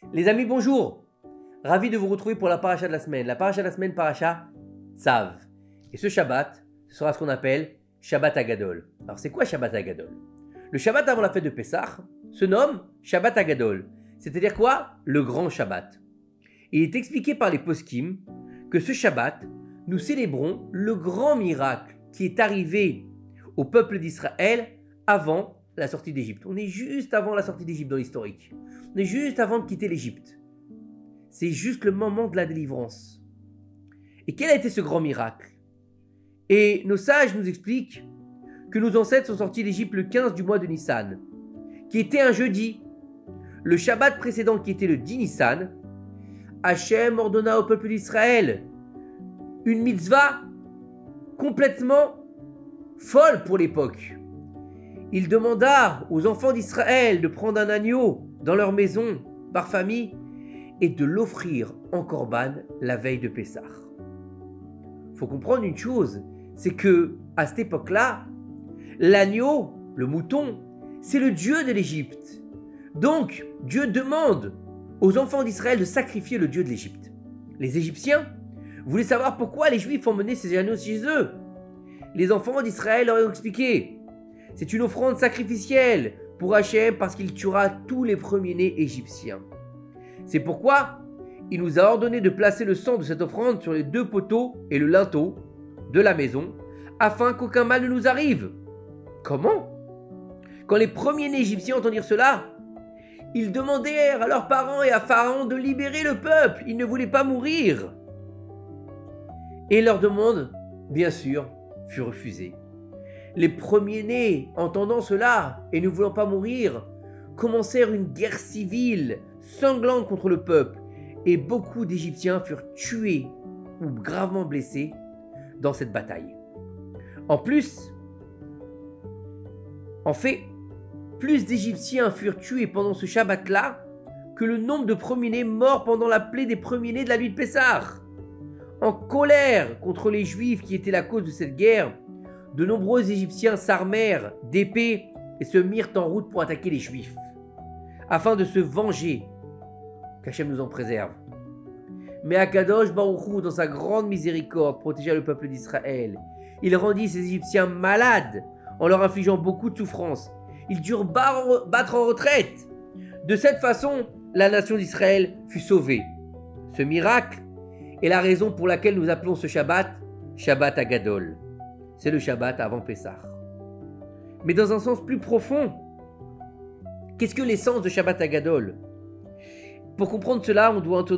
Les amis, bonjour. Ravi de vous retrouver pour la paracha de la semaine. La paracha de la semaine, paracha Tzav. Et ce Shabbat, ce sera ce qu'on appelle Shabbat Hagadol. Alors c'est quoi Shabbat Hagadol? Le Shabbat avant la fête de Pessah se nomme Shabbat Hagadol. C'est-à-dire quoi? Le grand Shabbat. Et il est expliqué par les poskim que ce Shabbat, nous célébrons le grand miracle qui est arrivé au peuple d'Israël avant la sortie d'Égypte. On est juste avant la sortie d'Égypte dans l'historique. On est juste avant de quitter l'Égypte. C'est juste le moment de la délivrance. Et quel a été ce grand miracle? Et nos sages nous expliquent que nos ancêtres sont sortis d'Égypte le 15 du mois de Nissan, qui était un jeudi. Le Shabbat précédent, qui était le 10 Nissan, Hachem ordonna au peuple d'Israël une mitzvah complètement folle pour l'époque. Il demanda aux enfants d'Israël de prendre un agneau dans leur maison, par famille, et de l'offrir en korban la veille de Pessah. Faut comprendre une chose, c'est que à cette époque-là, l'agneau, le mouton, c'est le dieu de l'Égypte. Donc, Dieu demande aux enfants d'Israël de sacrifier le dieu de l'Égypte. Les Égyptiens voulaient savoir pourquoi les Juifs emmenaient ces agneaux chez eux. Les enfants d'Israël leur ont expliqué. C'est une offrande sacrificielle pour Hachem parce qu'il tuera tous les premiers-nés égyptiens. C'est pourquoi il nous a ordonné de placer le sang de cette offrande sur les deux poteaux et le linteau de la maison afin qu'aucun mal ne nous arrive. Comment? Quand les premiers-nés égyptiens entendirent cela, ils demandèrent à leurs parents et à Pharaon de libérer le peuple. Ils ne voulaient pas mourir. Et leur demande, bien sûr, fut refusée. Les premiers-nés, entendant cela et ne voulant pas mourir, commencèrent une guerre civile sanglante contre le peuple et beaucoup d'Égyptiens furent tués ou gravement blessés dans cette bataille. En fait, plus d'Égyptiens furent tués pendant ce Shabbat-là que le nombre de premiers-nés morts pendant la plaie des premiers-nés de la nuit de Pessah. En colère contre les Juifs qui étaient la cause de cette guerre, de nombreux Égyptiens s'armèrent d'épées et se mirent en route pour attaquer les Juifs, afin de se venger, qu'Hachem nous en préserve. Mais Akadosh Baruch Hu, dans sa grande miséricorde, protégea le peuple d'Israël. Il rendit ces Égyptiens malades en leur infligeant beaucoup de souffrances. Ils durent battre en retraite. De cette façon, la nation d'Israël fut sauvée. Ce miracle est la raison pour laquelle nous appelons ce Shabbat Shabbat Hagadol. C'est le Shabbat avant Pessah. Mais dans un sens plus profond, qu'est-ce que l'essence de Shabbat Hagadol? Pour comprendre cela,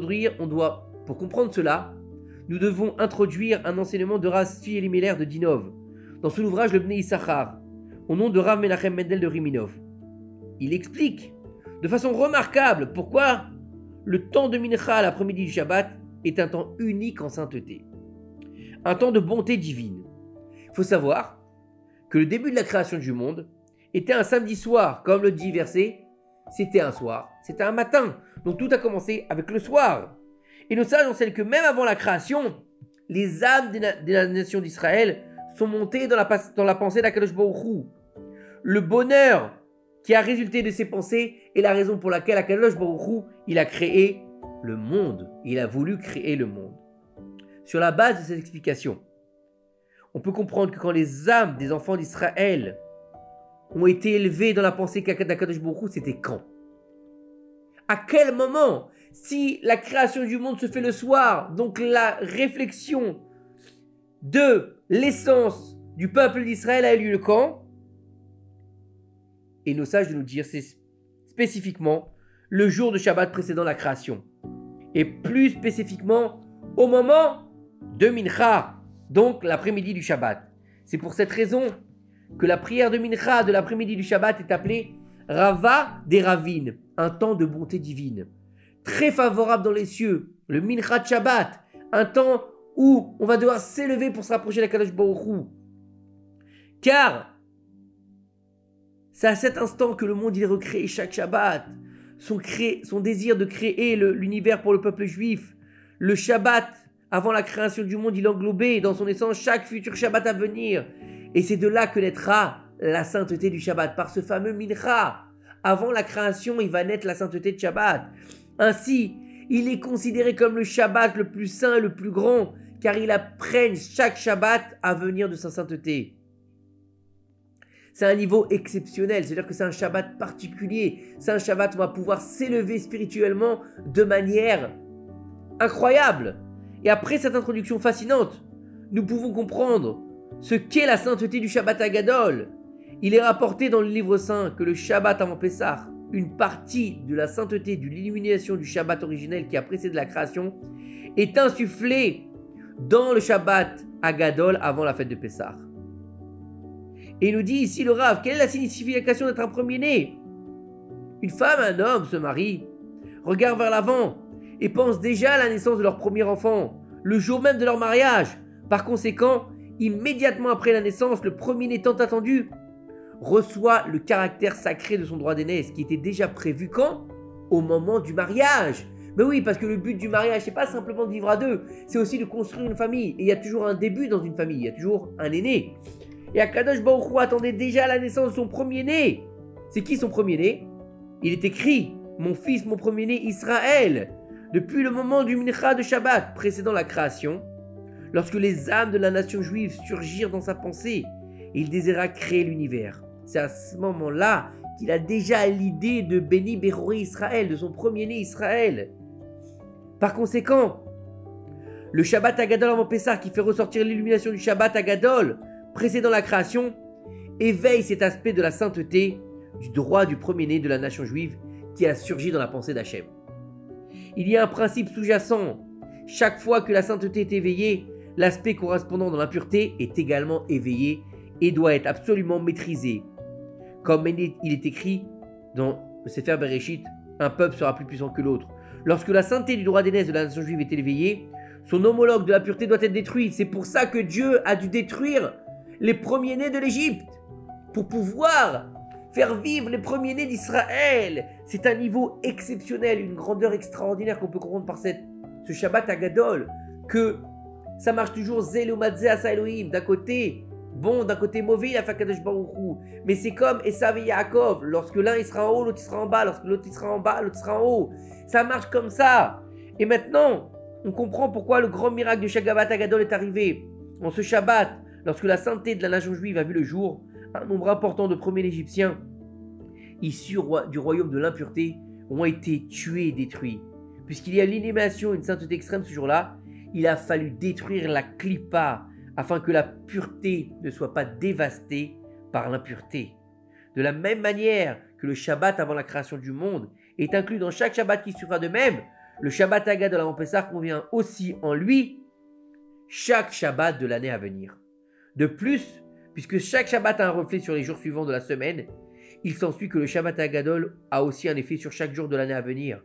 nous devons introduire un enseignement de Rashi Elimelech de Dinov dans son ouvrage Le Bnei Issachar, au nom de Rav Menachem Mendel de Riminov. Il explique de façon remarquable pourquoi le temps de Mincha l'après-midi du Shabbat est un temps unique en sainteté, un temps de bonté divine. Il faut savoir que le début de la création du monde était un samedi soir, comme le dit verset, c'était un soir, c'était un matin. Donc tout a commencé avec le soir. Et nos sages enseignent que même avant la création, les âmes de la nation d'Israël sont montées dans la pensée d'Akadosh Baruch Hu. Le bonheur qui a résulté de ces pensées est la raison pour laquelle Akadosh Baruch Hu, il a créé le monde. Il a voulu créer le monde. Sur la base de cette explication, on peut comprendre que quand les âmes des enfants d'Israël ont été élevées dans la pensée d'Akadosh Baruch Hu, c'était quand? À quel moment? Si la création du monde se fait le soir, donc la réflexion de l'essence du peuple d'Israël a eu lieu quand? Et nos sages de nous dire, c'est spécifiquement le jour de Shabbat précédant la création. Et plus spécifiquement, au moment de Mincha, donc l'après-midi du Shabbat. C'est pour cette raison que la prière de Mincha de l'après-midi du Shabbat est appelée Rava des Ravines, un temps de bonté divine. Très favorable dans les cieux, le Mincha Shabbat, un temps où on va devoir s'élever pour se rapprocher d'Akadosh Baruch Hu. Car c'est à cet instant que le monde il est recréé chaque Shabbat. Son désir de créer l'univers pour le peuple juif. Le Shabbat, avant la création du monde, il englobait dans son essence chaque futur Shabbat à venir. Et c'est de là que naîtra la sainteté du Shabbat, par ce fameux Mincha. Avant la création, il va naître la sainteté de Shabbat. Ainsi, il est considéré comme le Shabbat le plus saint et le plus grand, car il apprenne chaque Shabbat à venir de sa sainteté. C'est un niveau exceptionnel, c'est-à-dire que c'est un Shabbat particulier. C'est un Shabbat où on va pouvoir s'élever spirituellement de manière incroyable. Et après cette introduction fascinante, nous pouvons comprendre ce qu'est la sainteté du Shabbat Agadol. Il est rapporté dans le livre saint que le Shabbat avant Pessah, une partie de la sainteté de l'illumination du Shabbat originel qui a précédé la création, est insufflée dans le Shabbat Agadol avant la fête de Pessah. Et il nous dit ici le Rav, quelle est la signification d'être un premier-né? Une femme, un homme se marient, regardent vers l'avant et pensent déjà à la naissance de leur premier enfant, le jour même de leur mariage. Par conséquent, immédiatement après la naissance, le premier-né tant attendu reçoit le caractère sacré de son droit d'aînesse qui était déjà prévu quand? Au moment du mariage. Mais oui, parce que le but du mariage, c'est pas simplement de vivre à deux, c'est aussi de construire une famille. Et il y a toujours un début dans une famille, il y a toujours un aîné. Et Akadosh Baruch Hu attendait déjà la naissance de son premier-né. C'est qui son premier-né? Il est écrit, mon fils, mon premier-né Israël. Depuis le moment du Mincha de Shabbat, précédant la création, lorsque les âmes de la nation juive surgirent dans sa pensée, il désirait créer l'univers. C'est à ce moment-là qu'il a déjà l'idée de Béni Beroré Israël, de son premier-né Israël. Par conséquent, le Shabbat Agadol avant Pessah qui fait ressortir l'illumination du Shabbat Agadol précédant la création, éveille cet aspect de la sainteté du droit du premier-né de la nation juive qui a surgi dans la pensée d'Hachem. Il y a un principe sous-jacent. Chaque fois que la sainteté est éveillée, l'aspect correspondant dans l'impureté est également éveillé et doit être absolument maîtrisé. Comme il est écrit dans le Sefer Bereshit, un peuple sera plus puissant que l'autre. Lorsque la sainteté du droit d'aînesse de la nation juive est éveillée, son homologue de la pureté doit être détruit. C'est pour ça que Dieu a dû détruire les premiers-nés de l'Égypte pour pouvoir faire vivre les premiers-nés d'Israël. C'est un niveau exceptionnel, une grandeur extraordinaire qu'on peut comprendre par ce Shabbat Agadol, que ça marche toujours Zelomadze Asa Elohim, d'un côté bon, d'un côté mauvais, il a fait Kadosh Baruch Hu. Mais c'est comme Esav et Yaakov, lorsque l'un il sera en haut, l'autre il sera en bas, lorsque l'autre il sera en bas, l'autre sera en haut. Ça marche comme ça. Et maintenant, on comprend pourquoi le grand miracle du Shabbat Agadol est arrivé. En ce Shabbat, lorsque la sainteté de la nation juive a vu le jour, un nombre important de premiers Égyptiens issus du royaume de l'impureté ont été tués et détruits. Puisqu'il y a l'illumination et une sainteté extrême ce jour-là, il a fallu détruire la clipa afin que la pureté ne soit pas dévastée par l'impureté. De la même manière que le Shabbat avant la création du monde est inclus dans chaque Shabbat qui suivra de même, le Shabbat Agadol avant Pessah convient aussi en lui chaque Shabbat de l'année à venir. De plus, puisque chaque Shabbat a un reflet sur les jours suivants de la semaine, il s'ensuit que le Shabbat Agadol a aussi un effet sur chaque jour de l'année à venir.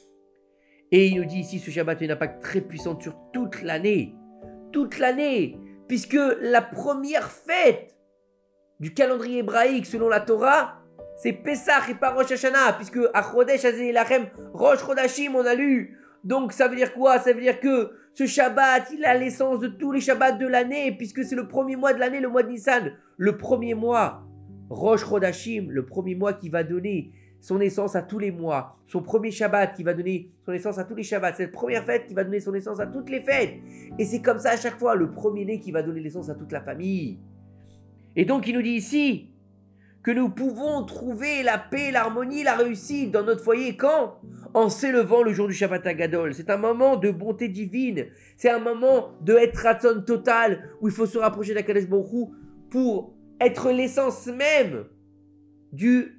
Et il nous dit ici, ce Shabbat a un impact très puissant sur toute l'année. Toute l'année, puisque la première fête du calendrier hébraïque selon la Torah, c'est Pessah et pas Rosh Hashanah, puisque à Chodesh Hazeh Lachem, Rosh Chodashim, on a lu. Donc ça veut dire quoi? Ça veut dire que ce Shabbat, il a l'essence de tous les Shabbats de l'année, puisque c'est le premier mois de l'année, le mois de Nissan. Le premier mois, Rosh Chodashim, le premier mois qui va donner son essence à tous les mois. Son premier Shabbat qui va donner son essence à tous les Shabbats. C'est la première fête qui va donner son essence à toutes les fêtes. Et c'est comme ça à chaque fois, le premier-né qui va donner l'essence à toute la famille. Et donc il nous dit ici que nous pouvons trouver la paix, l'harmonie, la réussite dans notre foyer quand? En s'élevant le jour du Shabbat Agadol. C'est un moment de bonté divine. C'est un moment de être ratzon total où il faut se rapprocher d'Akadosh Baruch Hu pour être l'essence même de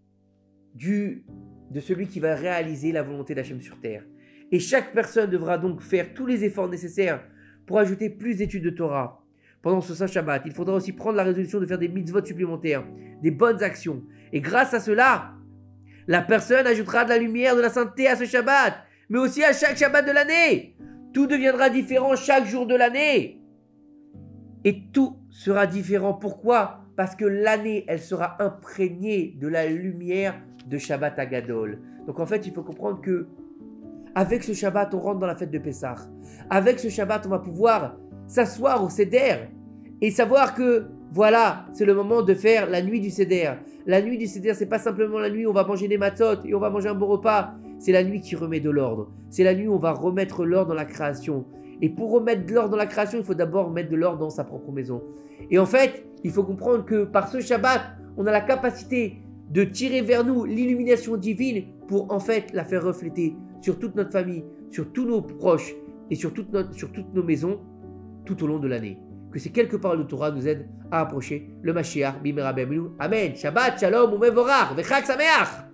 celui qui va réaliser la volonté d'Hachem sur terre. Et chaque personne devra donc faire tous les efforts nécessaires pour ajouter plus d'études de Torah. Pendant ce Saint Shabbat, il faudra aussi prendre la résolution de faire des mitzvot supplémentaires, des bonnes actions. Et grâce à cela, la personne ajoutera de la lumière, de la sainteté à ce Shabbat, mais aussi à chaque Shabbat de l'année. Tout deviendra différent chaque jour de l'année. Et tout sera différent. Pourquoi? Parce que l'année, elle sera imprégnée de la lumière de Shabbat Agadol. Donc en fait, il faut comprendre que avec ce Shabbat, on rentre dans la fête de Pessah. Avec ce Shabbat, on va pouvoir s'asseoir au Seder et savoir que voilà, c'est le moment de faire la nuit du Seder. La nuit du Seder, c'est pas simplement la nuit où on va manger des matzot et on va manger un beau repas. c'est la nuit qui remet de l'ordre. C'est la nuit où on va remettre l'ordre dans la création. Et pour remettre de l'ordre dans la création, il faut d'abord mettre de l'ordre dans sa propre maison. Et en fait, il faut comprendre que par ce Shabbat, on a la capacité de tirer vers nous l'illumination divine pour en fait la faire refléter sur toute notre famille, sur tous nos proches et sur toutes nos maisons tout au long de l'année. Que ces quelques paroles de Torah nous aident à approcher le Mashiach, Bimera Beminu. Amen. Shabbat, Shalom, Umevorach, Vechag Sameach.